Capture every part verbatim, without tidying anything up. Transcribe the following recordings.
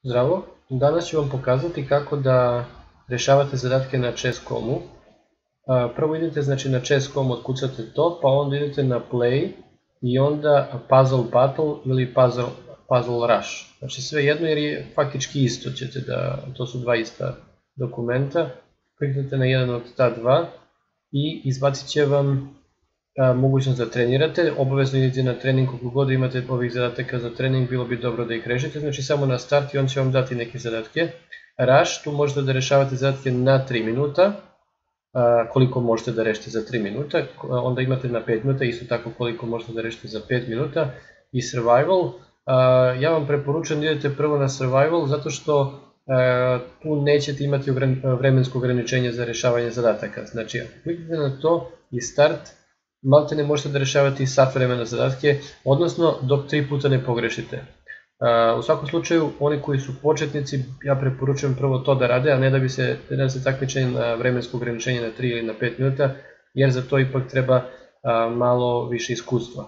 Zdravo, danas ću vam pokazati kako da rešavate zadatke na chess dot com-u. Prvo idete znači, na chess dot com, otkucate to, pa onda idete na play i onda puzzle battle ili puzzle, puzzle rush. Znači sve jedno jer je faktički isto, ćete da, to su dva ista dokumenta. Kliknete na jedan od ta dva i izbacit će vam a, mogućnost da trenirate. Obavezno idete na trening koliko god imate ovih zadataka za trening, bilo bi dobro da ih rešite. Znači samo na start i on će vam dati neke zadatke. Rush, tu možete da rešavate zadatke na tri minuta, a, koliko možete da rešite za tri minuta, onda imate na pet minuta, isto tako koliko možete da rešite za pet minuta. I survival, a, ja vam preporučujem da idete prvo na survival zato što a, tu nećete imati vremensko ograničenje za rešavanje zadataka. Znači ako kliknete na to i start, malte ne možete da rešavate i sat vremena zadatke, odnosno dok tri puta ne pogrešite. U svakom slučaju, oni koji su početnici, ja preporučujem prvo to da rade, a ne da bi se, da se takmiče na vremensko ograničenje na tri ili na pet minuta, jer za to ipak treba malo više iskustva.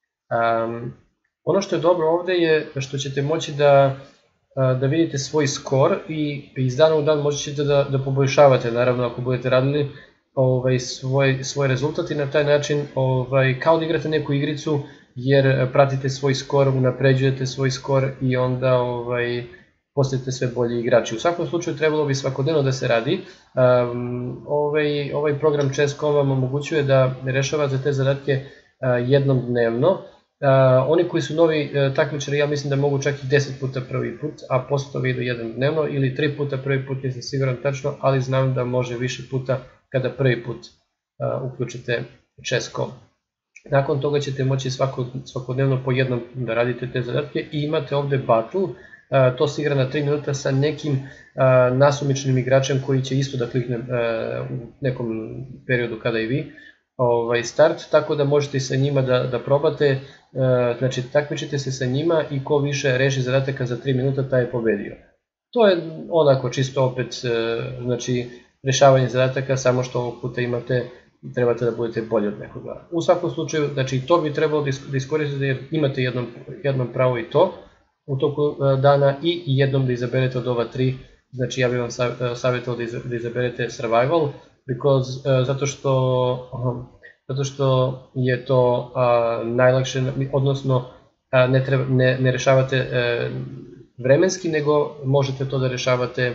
Ono što je dobro ovde je što ćete moći da, da vidite svoj skor i iz dana u dan možete da, da poboljšavate, naravno ako budete radili Ovaj, svoj, svoj rezultat i na taj način ovaj, kao da igrate neku igricu jer pratite svoj skor, unapređujete svoj skor i onda ovaj, postajete sve bolji igrači. U svakom slučaju trebalo bi svakodnevno da se radi. Um, ovaj, ovaj program chess dot com vam omogućuje da rešavate te zadatke uh, jednom dnevno. Uh, oni koji su novi uh, takmičari, ja mislim da mogu čak i deset puta prvi put, a posle toga idu jedan dnevno ili tri puta prvi put, nisam siguran tačno, ali znam da može više puta kada prvi put uh, uključite chess dot com. Nakon toga ćete moći svako, svakodnevno po jednom da radite te zadatke i imate ovde battle, uh, to se igra na tri minuta sa nekim uh, nasumičnim igračem koji će isto da klikne uh, u nekom periodu kada i vi ovaj, start, tako da možete i sa njima da, da probate, uh, znači takmičite se sa njima i ko više reši zadataka za tri minuta taj je pobedio. To je onako čisto opet, uh, znači rešavanje zadataka, samo što ovog puta imate, trebate da budete bolji od nekoga. U svakom slučaju, znači to bi trebalo da iskoristite jer imate jednom, jednom pravo i to u toku dana i jednom da izaberete od ova tri, znači ja bih vam savjetovao da izaberete survival, because, zato, što, zato što je to a, najlakše, odnosno a, ne, treba, ne, ne rešavate a, vremenski, nego možete to da rešavate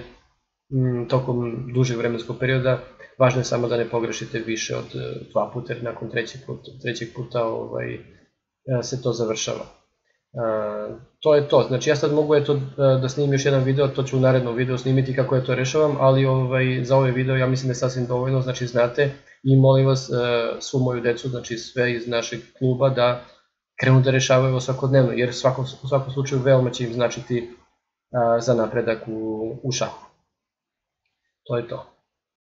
tokom dužeg vremenskog perioda. Važno je samo da ne pogrešite više od dva puta, jer nakon trećeg puta, trećeg puta ovaj, se to završava. Uh, to je to, znači ja sad mogu eto, da snimim još jedan video, to ću u narednom videu snimiti kako ja to rešavam, ali ovaj, za ovaj video ja mislim da je sasvim dovoljno, znači znate i molim vas uh, svu moju decu, znači sve iz našeg kluba da krenu da rešavaju ovo svakodnevno, jer svakom, u svakom slučaju veoma će im značiti uh, za napredak u, u šahu. To je to.